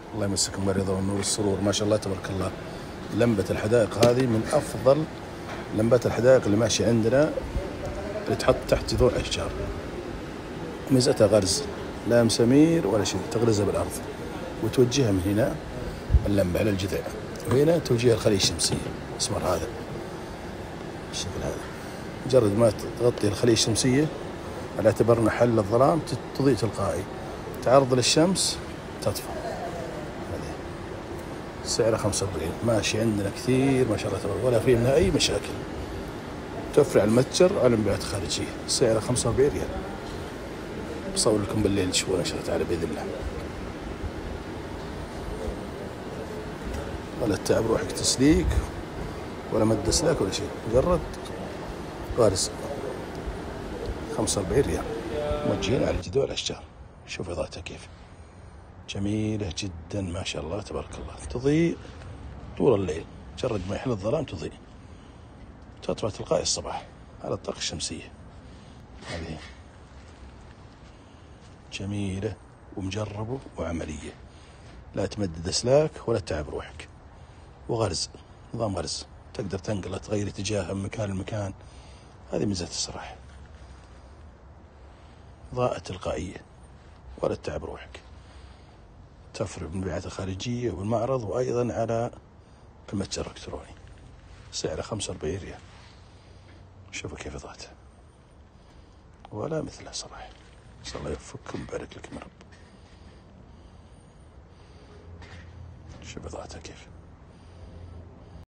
الله يمسكم بالرضا والنور والسرور، ما شاء الله تبارك الله. لمبة الحدائق هذه من أفضل لمبات الحدائق اللي ماشية عندنا، اللي تحط تحت جذوع أشجار. ميزتها غرز، لا مسامير ولا شيء، تغرزها بالأرض وتوجهها من هنا اللمبة على الجذع، وهنا توجيه الخلية الشمسية اسمر هذا بالشكل هذا. مجرد ما تغطي الخلية الشمسية على اعتبار أنها حل الظلام تضيء تلقائي، تعرض للشمس تطفى. هذه سعرها 45، ماشي عندنا كثير ما شاء الله تبارك، ولا في منها أي مشاكل. توفر على المتجر على مبيعات خارجية، سعرها 45 ريال. بصور لكم بالليل شوي إن شاء الله تعالى بإذن الله. ولا تتعب روحك تسليك ولا مد اسلاك ولا شيء، مجرد غارز. 45 ريال، موجهين على جذوع الأشجار. شوف إضاءتها كيف جميلة جدا ما شاء الله تبارك الله، تضيء طول الليل، مجرد ما يحل الظلام تضيء، تطفى تلقائي الصباح على الطاقة الشمسية. هذه جميلة ومجربة وعملية، لا تمدد أسلاك ولا تتعب روحك، وغرز، نظام غرز، تقدر تنقله تغير اتجاهه من مكان لمكان. هذه ميزة الصراحة، إضاءة تلقائية ولا تتعب روحك. تفرع بالمبيعات الخارجية والمعرض، وأيضا على المتجر الإلكتروني. سعره 45 ريال. شوفوا كيف إضاءته ولا مثله صراحة. نسأل الله يوفقكم ويبارك لكم يا رب. شوف إضاءته كيف.